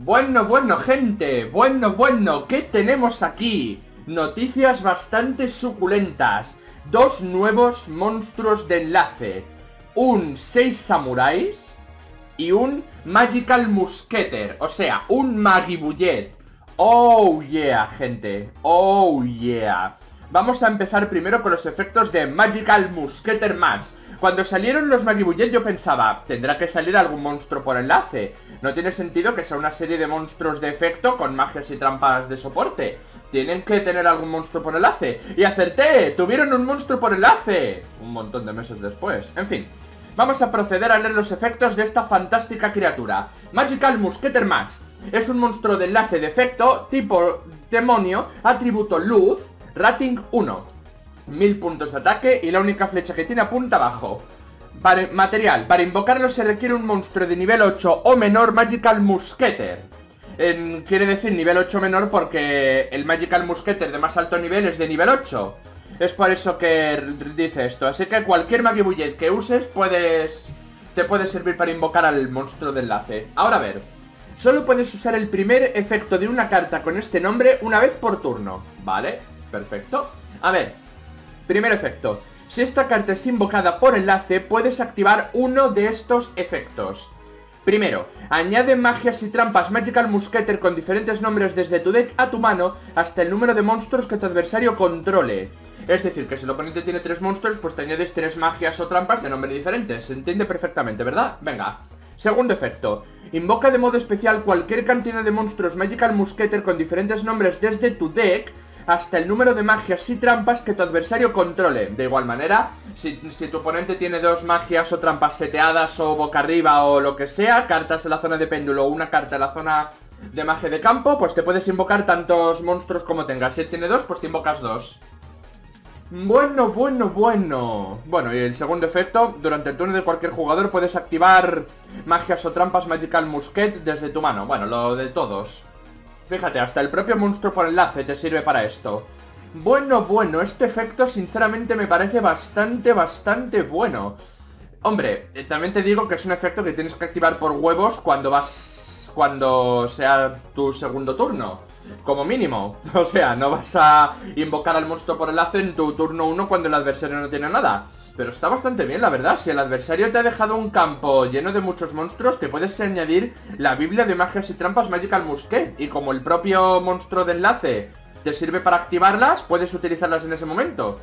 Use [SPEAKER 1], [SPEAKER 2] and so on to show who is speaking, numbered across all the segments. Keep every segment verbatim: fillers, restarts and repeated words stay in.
[SPEAKER 1] Bueno, bueno, gente, bueno, bueno, ¿qué tenemos aquí? Noticias bastante suculentas. Dos nuevos monstruos de enlace. Un seis samuráis y un Magical Musketer, o sea, un Magibullet. Oh yeah, gente, oh yeah. Vamos a empezar primero con los efectos de Magical Musketer Max. Cuando salieron los Magibullet yo pensaba, tendrá que salir algún monstruo por enlace. No tiene sentido que sea una serie de monstruos de efecto con magias y trampas de soporte. Tienen que tener algún monstruo por enlace. Y acerté, tuvieron un monstruo por enlace. Un montón de meses después. En fin, vamos a proceder a leer los efectos de esta fantástica criatura. Magical Musketer Max. Es un monstruo de enlace de efecto tipo demonio, atributo luz, rating uno. Mil puntos de ataque y la única flecha que tiene apunta abajo. Para, material, para invocarlo se requiere un monstruo de nivel ocho o menor Magical Musketer. En, quiere decir nivel ocho menor porque el Magical Musketer de más alto nivel es de nivel ocho. Es por eso que dice esto. Así que cualquier Magibullet que uses puedes, te puede servir para invocar al monstruo de enlace. Ahora a ver, solo puedes usar el primer efecto de una carta con este nombre una vez por turno. Vale, perfecto. A ver, primer efecto. Si esta carta es invocada por enlace, puedes activar uno de estos efectos. Primero, añade magias y trampas Magical Musketer con diferentes nombres desde tu deck a tu mano hasta el número de monstruos que tu adversario controle. Es decir, que si el oponente tiene tres monstruos, pues te añades tres magias o trampas de nombre diferentes. Se entiende perfectamente, ¿verdad? Venga. Segundo efecto. Invoca de modo especial cualquier cantidad de monstruos Magical Musketer con diferentes nombres desde tu deck hasta el número de magias y trampas que tu adversario controle. De igual manera, si, si tu oponente tiene dos magias o trampas seteadas o boca arriba o lo que sea, cartas en la zona de péndulo o una carta en la zona de magia de campo, pues te puedes invocar tantos monstruos como tengas. Si él tiene dos, pues te invocas dos. Bueno, bueno, bueno. Bueno, y el segundo efecto, durante el turno de cualquier jugador puedes activar magias o trampas Magical Musket desde tu mano. Bueno, lo de todos. Fíjate, hasta el propio monstruo por enlace te sirve para esto. Bueno, bueno, este efecto sinceramente me parece bastante, bastante bueno. Hombre, eh, también te digo que es un efecto que tienes que activar por huevos cuando vas... cuando sea tu segundo turno. Como mínimo. O sea, no vas a invocar al monstruo por enlace en tu turno uno cuando el adversario no tiene nada. Pero está bastante bien, la verdad. Si el adversario te ha dejado un campo lleno de muchos monstruos, te puedes añadir la Biblia de magias y trampas Magical Musket. Y como el propio monstruo de enlace te sirve para activarlas, puedes utilizarlas en ese momento.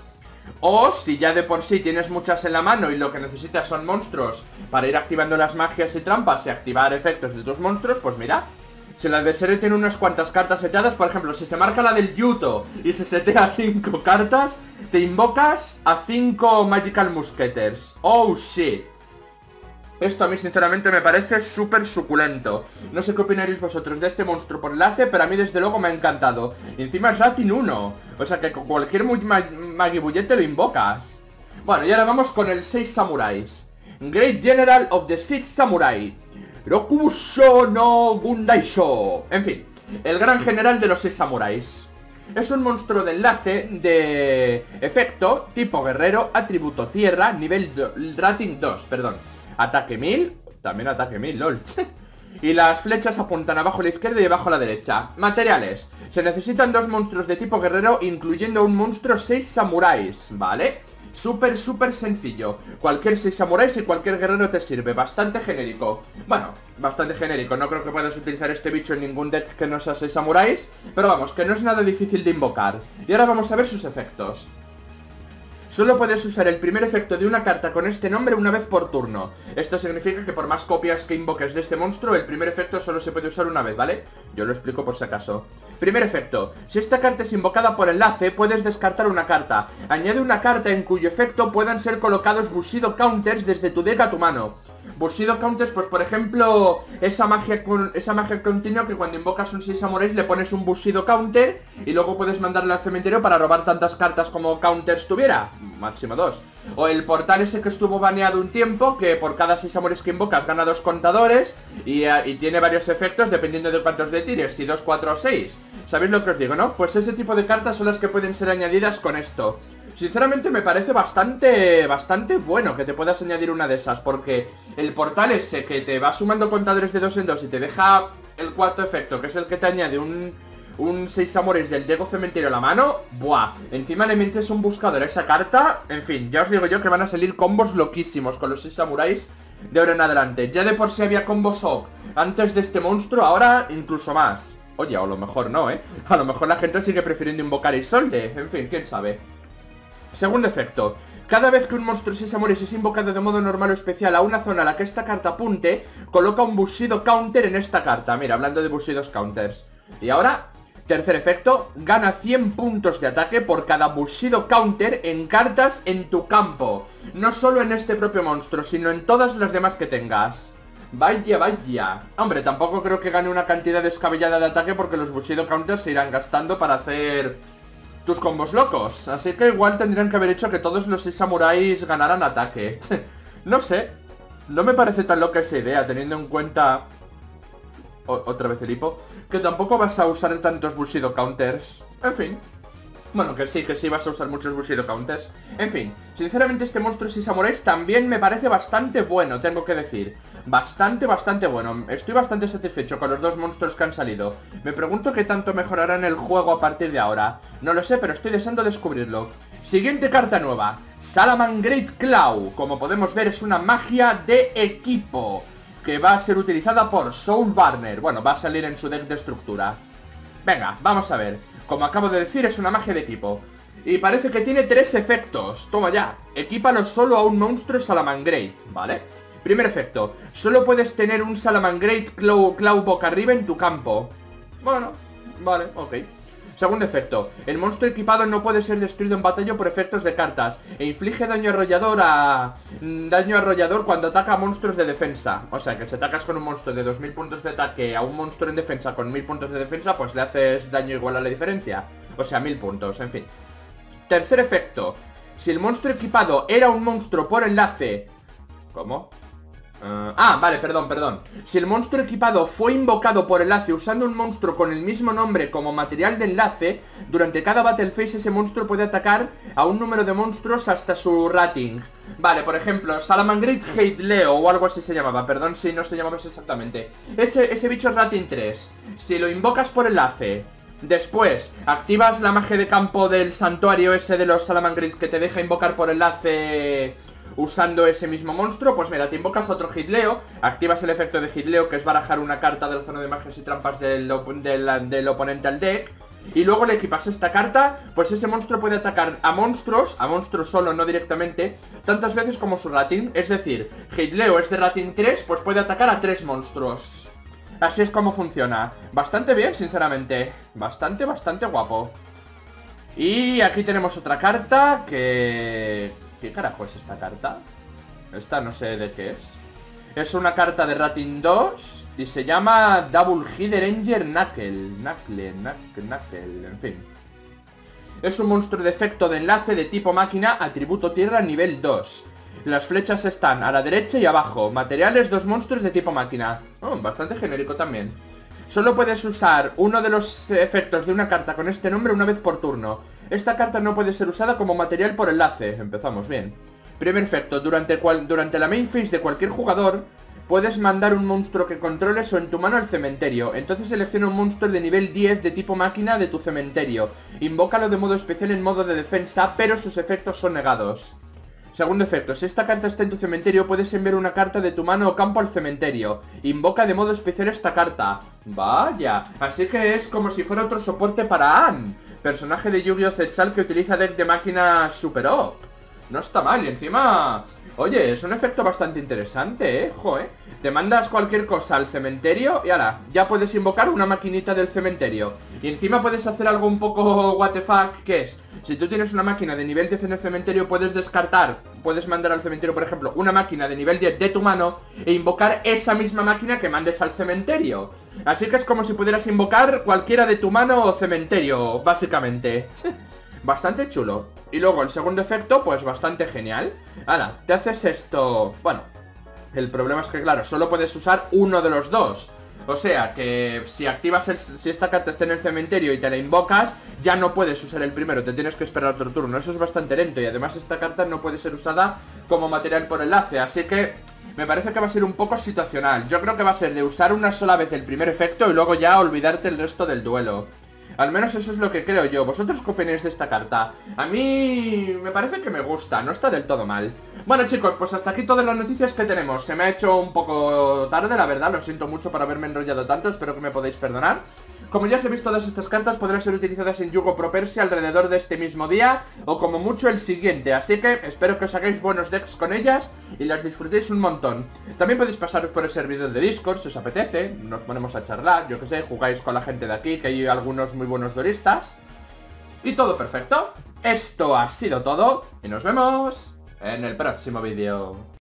[SPEAKER 1] O si ya de por sí tienes muchas en la mano y lo que necesitas son monstruos para ir activando las magias y trampas y activar efectos de tus monstruos, pues mira. Si el adversario tiene unas cuantas cartas seteadas, por ejemplo, si se marca la del Yuto y se setea cinco cartas, te invocas a cinco Magical Musketers. Oh shit. Esto a mí sinceramente me parece súper suculento. No sé qué opinaréis vosotros de este monstruo por enlace, pero a mí desde luego me ha encantado. Y encima es rating uno. O sea que con cualquier Magibullet te lo invocas. Bueno, y ahora vamos con el seis samuráis. Great General of the Six Samurai. Rokusho no Gundaisho. En fin, el gran general de los seis samuráis. Es un monstruo de enlace de efecto, tipo guerrero, atributo tierra, nivel rating dos, perdón. Ataque mil, también ataque mil, lol. Y las flechas apuntan abajo a la izquierda y abajo a la derecha. Materiales. Se necesitan dos monstruos de tipo guerrero, incluyendo un monstruo seis samuráis, ¿vale? Súper, súper sencillo. Cualquier seis samuráis y cualquier guerrero te sirve. Bastante genérico. Bueno, bastante genérico. No creo que puedas utilizar este bicho en ningún deck que no sea seis samuráis. Pero vamos, que no es nada difícil de invocar. Y ahora vamos a ver sus efectos. Solo puedes usar el primer efecto de una carta con este nombre una vez por turno. Esto significa que por más copias que invoques de este monstruo, el primer efecto solo se puede usar una vez, ¿vale? Yo lo explico por si acaso. Primer efecto. Si esta carta es invocada por enlace, puedes descartar una carta. Añade una carta en cuyo efecto puedan ser colocados Bushido Counters desde tu deck a tu mano. Bushido Counters, pues por ejemplo, esa magia con esa magia continua que cuando invocas un seis samuráis le pones un Bushido Counter y luego puedes mandarle al cementerio para robar tantas cartas como counters tuviera. Máximo dos. O el portal ese que estuvo baneado un tiempo, que por cada seis samuráis que invocas gana dos contadores y, uh, y tiene varios efectos dependiendo de cuántos le tires, si dos, cuatro o seis. ¿Sabéis lo que os digo, no? Pues ese tipo de cartas son las que pueden ser añadidas con esto. Sinceramente me parece bastante, bastante bueno que te puedas añadir una de esas, porque el portal ese que te va sumando contadores de dos en dos y te deja el cuarto efecto, que es el que te añade un... un seis samuráis del Dego Cementerio a la mano. Buah, encima le metes un buscador a esa carta. En fin, ya os digo yo que van a salir combos loquísimos con los seis samuráis de ahora en adelante. Ya de por sí había combos O P antes de este monstruo, ahora incluso más. Oye, o a lo mejor no, ¿eh? A lo mejor la gente sigue prefiriendo invocar a Isolde. En fin, quién sabe. Segundo efecto. Cada vez que un monstruo seis samuráis es invocado de modo normal o especial a una zona a la que esta carta apunte, coloca un Bushido Counter en esta carta. Mira, hablando de Bushidos Counters. Y ahora... tercer efecto, gana cien puntos de ataque por cada Bushido Counter en cartas en tu campo. No solo en este propio monstruo, sino en todas las demás que tengas. Vaya, vaya. Hombre, tampoco creo que gane una cantidad descabellada de ataque porque los Bushido Counters se irán gastando para hacer tus combos locos. Así que igual tendrían que haber hecho que todos los seis samuráis ganaran ataque. No sé. No me parece tan loca esa idea, teniendo en cuenta... O otra vez el hipo. Que tampoco vas a usar tantos Bushido Counters. En fin. Bueno, que sí, que sí vas a usar muchos Bushido Counters. En fin, sinceramente este monstruo seis samuráis también me parece bastante bueno, tengo que decir. Bastante, bastante bueno. Estoy bastante satisfecho con los dos monstruos que han salido. Me pregunto qué tanto mejorarán el juego a partir de ahora. No lo sé, pero estoy deseando descubrirlo. Siguiente carta nueva. Salamangreat Claw. Como podemos ver, es una magia de equipo que va a ser utilizada por Soul Burner. Bueno, va a salir en su deck de estructura. Venga, vamos a ver. Como acabo de decir, es una magia de equipo. Y parece que tiene tres efectos. Toma ya. Equípalo solo a un monstruo Salamangreat, ¿vale? Primer efecto. Solo puedes tener un Salamangreat Claw, Claw boca arriba en tu campo. Bueno, vale, ok. Segundo efecto. El monstruo equipado no puede ser destruido en batalla por efectos de cartas. E inflige daño arrollador a... Daño arrollador cuando ataca a monstruos de defensa. O sea que si atacas con un monstruo de dos mil puntos de ataque a un monstruo en defensa con mil puntos de defensa, pues le haces daño igual a la diferencia. O sea, mil puntos, en fin. Tercer efecto. Si el monstruo equipado era un monstruo por enlace... ¿Cómo? Uh, ah, vale, perdón, perdón. Si el monstruo equipado fue invocado por enlace usando un monstruo con el mismo nombre como material de enlace, durante cada battle phase ese monstruo puede atacar a un número de monstruos hasta su rating. Vale, por ejemplo, Salamangreat Hate Leo o algo así se llamaba, perdón si no se llamaba exactamente. Ese, ese bicho es rating tres. Si lo invocas por enlace, después activas la magia de campo del santuario ese de los Salamangreat que te deja invocar por enlace... Usando ese mismo monstruo, pues mira, te invocas a otro Hitleo, activas el efecto de Hitleo, que es barajar una carta de la zona de magias y trampas del, del, del oponente al deck, y luego le equipas esta carta, pues ese monstruo puede atacar a monstruos, a monstruos solo, no directamente, tantas veces como su rating. Es decir, Hitleo es de rating tres, pues puede atacar a tres monstruos. Así es como funciona. Bastante bien, sinceramente. Bastante, bastante guapo. Y aquí tenemos otra carta que... ¿Qué carajo es esta carta? Esta no sé de qué es. Es una carta de rating dos y se llama Double Header Ranger Knuckle. Knuckle, Knuckle, Knuckle, en fin. Es un monstruo de efecto de enlace de tipo máquina, atributo tierra, nivel dos. Las flechas están a la derecha y abajo. Materiales, dos monstruos de tipo máquina. Oh, bastante genérico también. Solo puedes usar uno de los efectos de una carta con este nombre una vez por turno. Esta carta no puede ser usada como material por enlace. Empezamos bien. Primer efecto. Durante, cual, durante la main phase de cualquier jugador, puedes mandar un monstruo que controles o en tu mano al cementerio. Entonces selecciona un monstruo de nivel diez de tipo máquina de tu cementerio. Invócalo de modo especial en modo de defensa, pero sus efectos son negados. Segundo efecto, si esta carta está en tu cementerio, puedes enviar una carta de tu mano o campo al cementerio. Invoca de modo especial esta carta. Vaya, así que es como si fuera otro soporte para Ann, personaje de Yu-Gi-Oh! Zexal que utiliza deck de máquina Super O P. No está mal, y encima... Oye, es un efecto bastante interesante, ¿eh? Joder. Te mandas cualquier cosa al cementerio y ahora, ya puedes invocar una maquinita del cementerio. Y encima puedes hacer algo un poco what the fuck, que es... Si tú tienes una máquina de nivel diez en el cementerio, puedes descartar, puedes mandar al cementerio, por ejemplo, una máquina de nivel diez de tu mano e invocar esa misma máquina que mandes al cementerio. Así que es como si pudieras invocar cualquiera de tu mano o cementerio, básicamente. Bastante chulo. Y luego el segundo efecto, pues bastante genial. Ahora, te haces esto... Bueno, el problema es que, claro, solo puedes usar uno de los dos. O sea, que si activas el... Si esta carta está en el cementerio y te la invocas, ya no puedes usar el primero, te tienes que esperar otro turno. Eso es bastante lento y además esta carta no puede ser usada como material por enlace. Así que me parece que va a ser un poco situacional. Yo creo que va a ser de usar una sola vez el primer efecto y luego ya olvidarte el resto del duelo. Al menos eso es lo que creo yo. ¿Vosotros qué opináis de esta carta? A mí me parece que me gusta, no está del todo mal. Bueno chicos, pues hasta aquí todas las noticias que tenemos. Se me ha hecho un poco tarde, la verdad, lo siento mucho por haberme enrollado tanto, espero que me podáis perdonar. Como ya os he visto, todas estas cartas podrán ser utilizadas en Yugo Pro Persia alrededor de este mismo día, o como mucho el siguiente, así que espero que os hagáis buenos decks con ellas y las disfrutéis un montón. También podéis pasaros por el servidor de Discord si os apetece, nos ponemos a charlar, yo que sé, jugáis con la gente de aquí, que hay algunos muy buenos duelistas. Y todo perfecto. Esto ha sido todo, y nos vemos en el próximo vídeo.